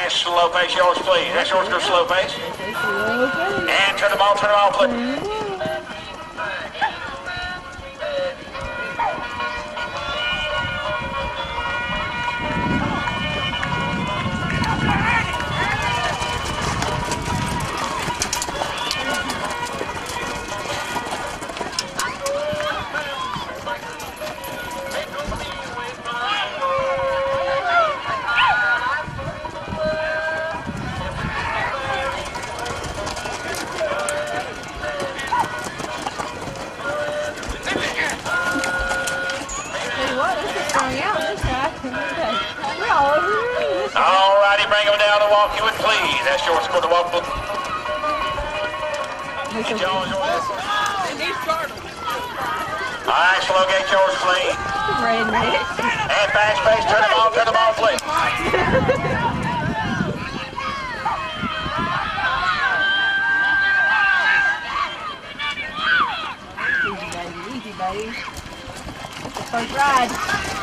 Nice slow pace, yours please. That's yours, go slow pace. And turn them all, please. Alrighty, bring them down and walk you in, please. That's yours for the walk. Alright, slow gate yours, please. And fast pace, turn them all, please. Easy, buddy. That's the first ride.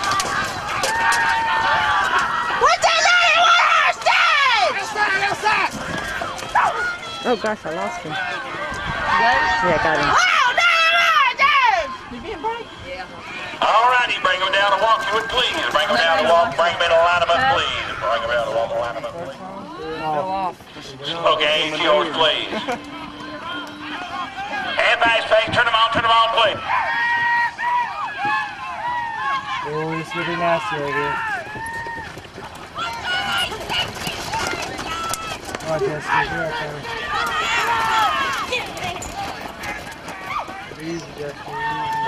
Oh gosh, I lost him. You got him? Yeah, got him. Oh, no! You being bright? Yeah. Alrighty, bring them down and walk you in, please. Bring them down and walk, bring them in and line them up, please. Bring them down and walk and line them up, please. Okay, it's yours, please. And fast pace, turn them on, please. Oh, it's really nasty right here. Oh, that's good. Easy, Justin, easy.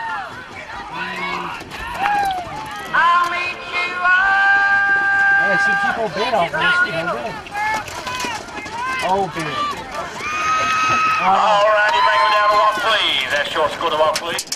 I'll meet you up. Hey, she keep her bait off this, you know, good. Oh, bait. Alrighty, bring them down to walk, please. That's your school to walk, please.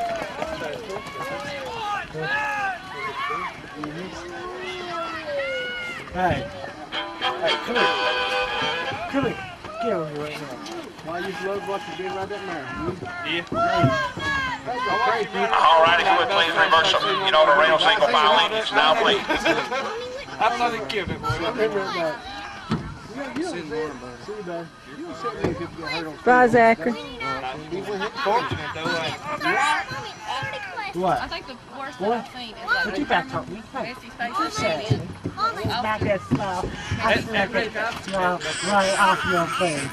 Hey, come here. Come here. Get over here right now. Why you love what you did right there, man? Yeah. Alrighty, if you would please reverse them. You know the rail single file leads now, please. I'm not a kid, boy. Bye, Zachary. What? I think the worst that I've seen is like Put your back up. Jesse's face is Back that smile. Smile right off your face.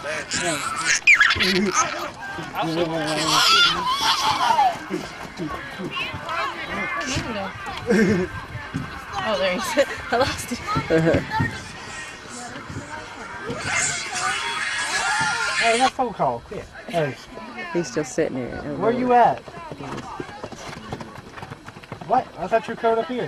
Oh, there he is. I lost it. Hey, that phone call. Quick. Hey. He's still sitting there. Where you at? What? I thought you were coming up here.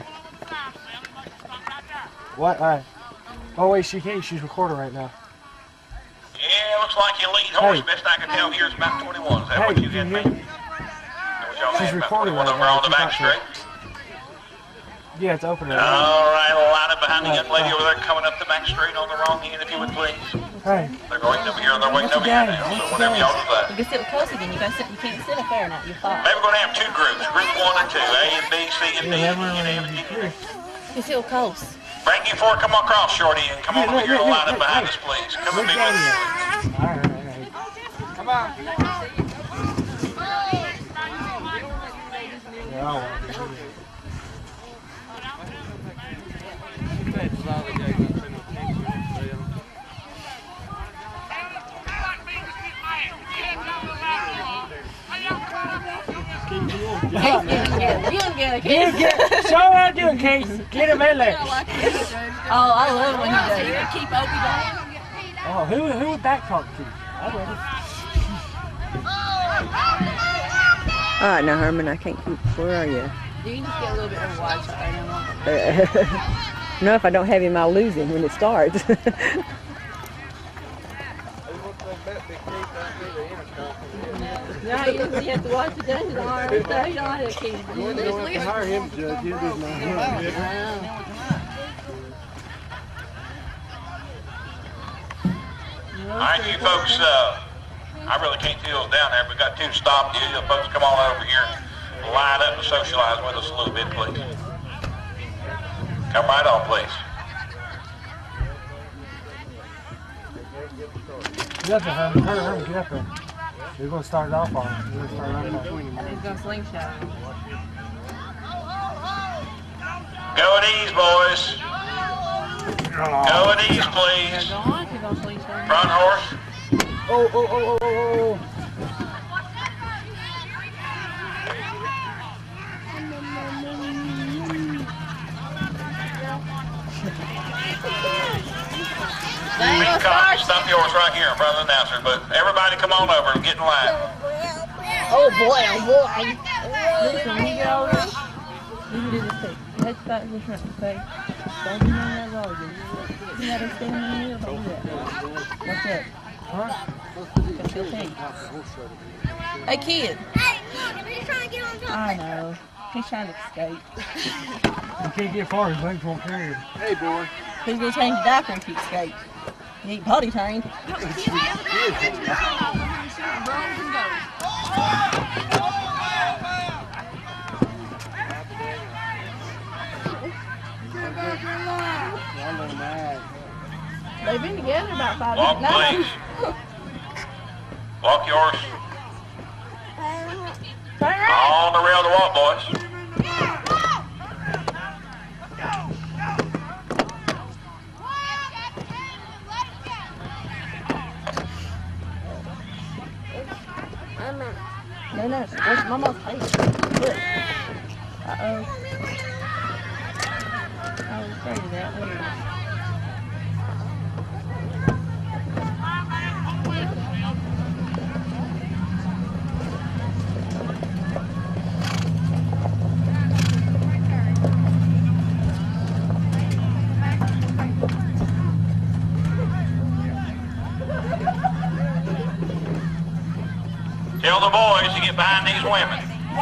What? Alright. Oh wait, she can't. She's recording right now. Yeah, looks like your lead horse, best I can tell here, is about 21. Is that what you had, man? She's recording right over now. on the back straight. Yeah, it's open right now. Alright, line up behind the young lady over there coming up the back straight on the wrong end, if you would please. Hey. They're going over here, they're waiting over here now, so whatever y'all decide. You can sit close again. You can't sit up there now. You're fine. Maybe we're going to have two groups, group 1 and 2, A and B, C and D, and E and F. You feel close. Bring you four, come across, Shorty, and come over here and line up behind us, please. Come and be with us. Alright. Come on. Show her how to do it, Case. Get him in there. Oh, I love when he does. You keep Opie down. Oh, who would that talk to? I'm ready. All right, now Herman, I can't keep. Where are you? You can just get a little bit of watch. No, if I don't have him, I'll lose him when it starts. No, you have to watch the dungeon arm. You don't have to keep. You don't have to hire him, Judge. He'll do my work. Alright, you folks, I really can't see those down there. We've got two stopped. You folks come on over here, line up and socialize with us a little bit, please. Come right on, please. Get up there, Herman. Herman, get up there. You're going to start it off on him. You're going to start it off on him. He's gonna slingshot him. Go at ease, boys. Go at ease, please. Go on, he's gonna slingshot him. Front horse. Oh, oh, oh, oh, oh, oh. Stop yours right here in front of the announcer, but everybody come on over and get in line. Oh boy, oh boy. Listen, when you get over there, you can do this too. Let's start this front, okay? Don't be on that road. You gotta stay in the middle, don't do that. What's that? Huh? What's your thing? Hey kid. Hey, look, he's trying to get on top. I know. He's trying to escape. You can't get far, his legs won't carry him. Hey, boy. He's gonna change the diaper if he escapes. He ain't potty trained. They've been together about 5 Walk, weeks now. please. Walk yours. Turn around. On the rail to walk, boys. No, where's Mama's face? Look. Uh-oh. I was afraid of that. Look at that. Tell the boys to get behind these women.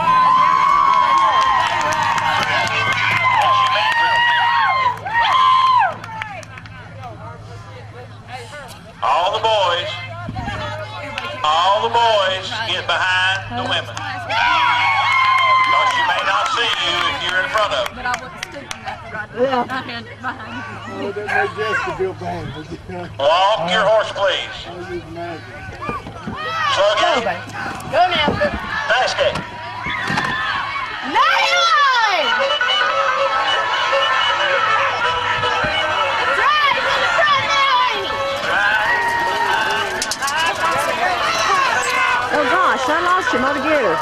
All the boys get behind the women. Because she may not see you if you're in front of them. But I wasn't stupid enough to ride Yeah. my hand behind you. Oh, that made Jessica feel bad. Walk your horse, please. Oh, you imagine. Slow Go, gate. baby. Go now. Fast gate. Oh gosh, I lost him altogether.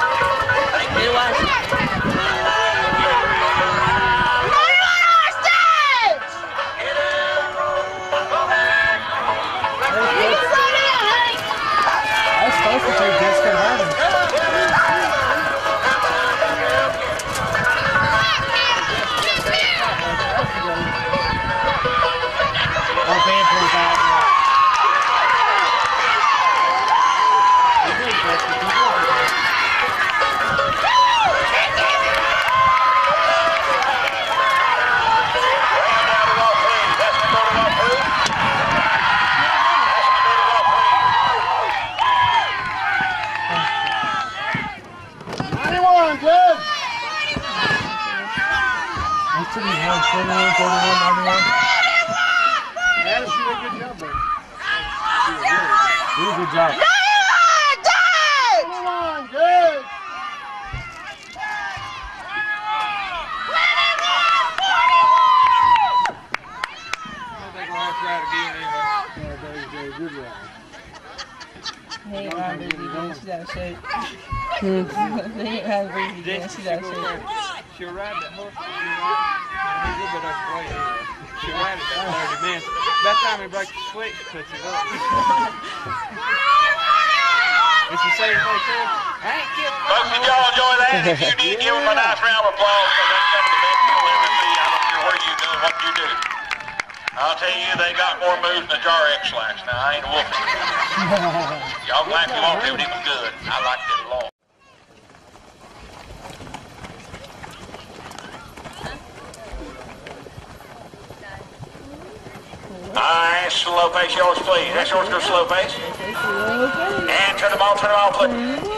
I was supposed to take Jessica to Herman. Oh, band plays out. Adam, she did a good job, baby. Really good job. Come on, good. He ain't riding Breezy again, she's out of shape. He ain't riding Breezy again, she's out of shape. She'll ride that horse for you know. He's a little bit overweight. She'll ride it about 30 minutes. By the time he breaks the sweat, she puts it up. And she says, I ain't kidding. Folks, did y'all enjoy that? If you did, give them a nice round of applause because that's some of the best you'll ever see. I don't care where you do what you do. I'll tell you, they got more moves than a jar of X-Lax. Now, I ain't a wolfie. Y'all glad you walked it, but it was good. I liked it a lot. Alright, slow pace yours, please. That's yours, go slow pace. And turn them on, please.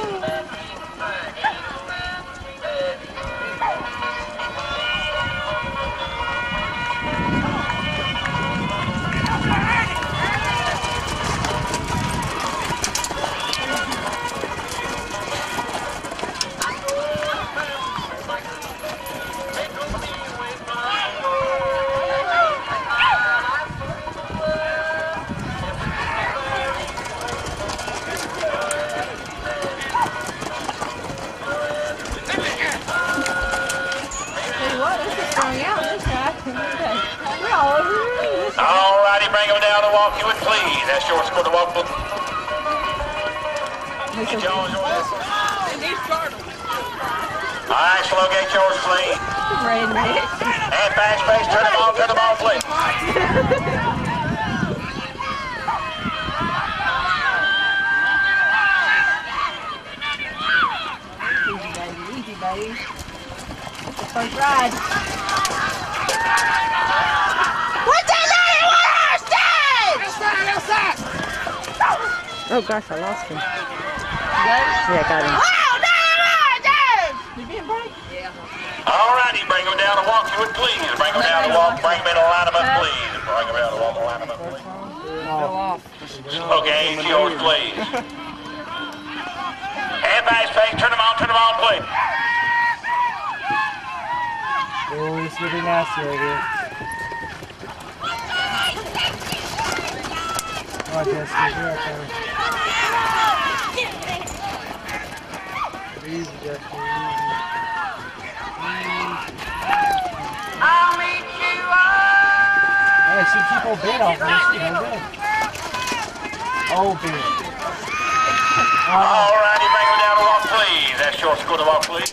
That's your score to walk. Get yours. All right, slow gate yours, please. Redneck. And fast pace, turn them on, please. Easy, baby. That's the first ride. What's that outside? Oh gosh, I lost him. You got it? Yeah, I got him. You being bright? Yeah. All righty, bring them down to walk to it, please. Bring them down to walk, bring them in alignment, please. Bring them down to walk alignment, please. Slow gate yours, please. And fast pace, turn them on, please. Oh, it's looking nasty over here. Oh, Jessica, you're up there. Easy, Jessica, easy. I'll meet you Hey, she keep her bait off this, you know, good. Oh, bait. All righty, bring them down to walk, please. That's your score to walk, please.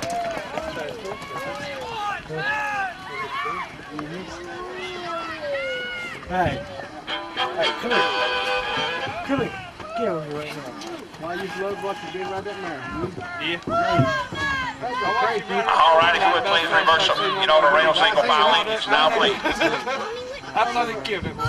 Hey, come here. Come here. Get over here right now. Why you love what you did right that man? Yeah. All righty, if you would please reverse them. You know the rail single file leads now, please. I thought he'd give it, boy.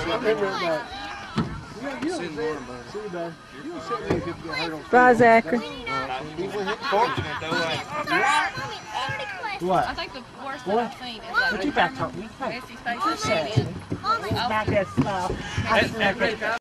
Bye, Zachary. Fortunate, though. What? I think the worst What? I've seen is What you back talking? Jesse's face What's is that? red. Back that stuff.